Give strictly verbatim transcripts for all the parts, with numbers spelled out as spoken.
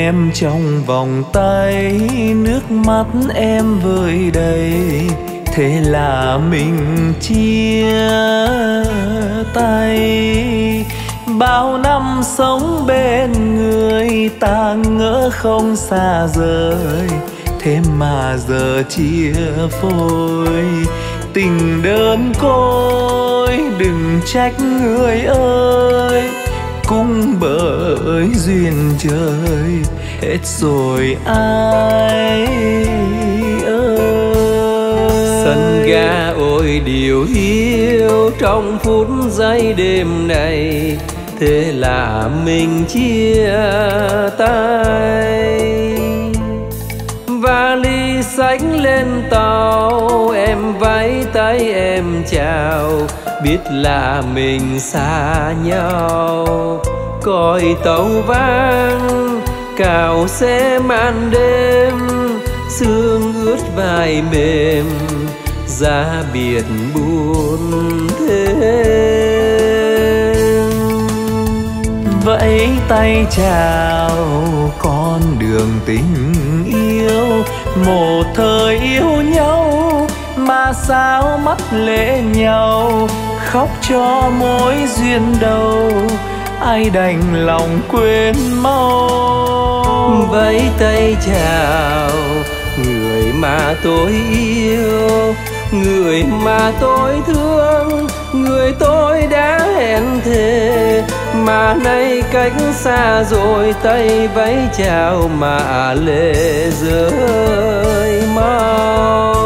em trong vòng tay, nước mắt em vơi đầy, thế là mình chia tay. Bao năm sống bên người, ta ngỡ không xa rời, thế mà giờ chia phôi. Tình đơn côi đừng trách người ơi, cũng bởi duyên trời hết rồi ai ơi. Sân ga ôi điều hiu trong phút giây đêm này, thế là mình chia tay. Vali xách lên tàu, em vẫy tay em chào, biết là mình xa nhau. Còi tàu vang cào xe màn đêm, sương ướt vai mềm, ra biển buồn thêm. Vẫy tay chào con đường tình yêu, một thời yêu nhau mà sao mắt lệ nhau, khóc cho mối duyên đầu, ai đành lòng quên mau. Vẫy tay chào người mà tôi yêu, người mà tôi thương, người tôi đã hẹn thề, mà nay cách xa rồi, tay vẫy chào mà lệ rơi mau.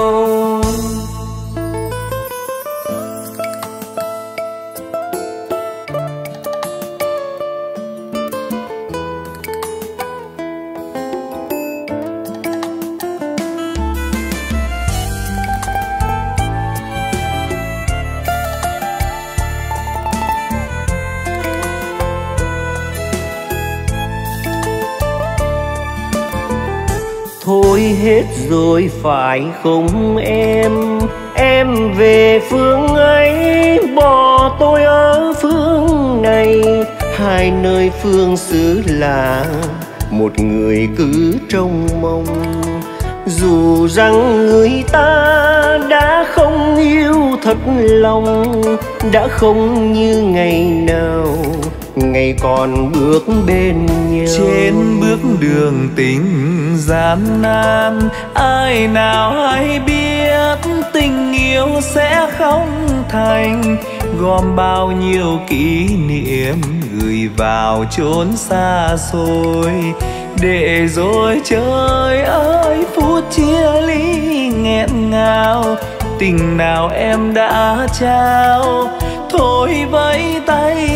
Thôi hết rồi phải không em, em về phương ấy bỏ tôi ở phương này. Hai nơi phương xứ lạ, một người cứ trông mong. Dù rằng người ta đã không yêu thật lòng, đã không như ngày nào, ngày còn bước bên nhau. Trên bước đường tình gian nan, ai nào hay biết tình yêu sẽ không thành. Gom bao nhiêu kỷ niệm gửi vào chốn xa xôi, để rồi trời ơi phút chia ly nghẹn ngào. Tình nào em đã trao, thôi vẫy tay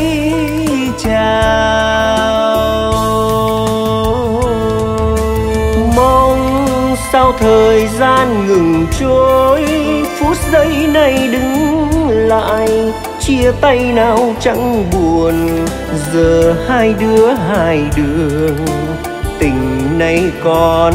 chào. Mong sao thời gian ngừng trôi, phút giây này đứng lại. Chia tay nào chẳng buồn, giờ hai đứa hai đường, tình này còn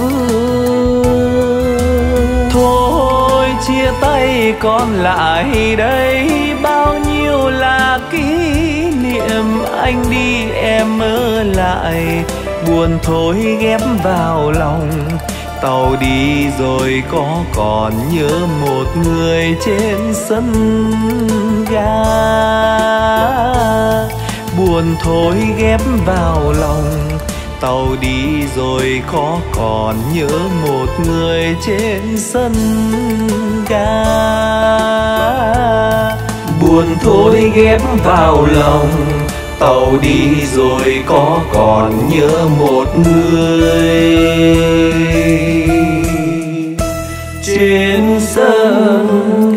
vương. Thôi chia tay còn lại đây, bao nhiêu là kỷ niệm. Anh đi em ở lại, buồn thôi ghép vào lòng. Tàu đi rồi có còn nhớ một người trên sân ga. Buồn thôi ghép vào lòng. Tàu đi rồi có còn nhớ một người trên sân ga. Buồn thôi ghép vào lòng. Tàu đi rồi có còn nhớ một người trên sân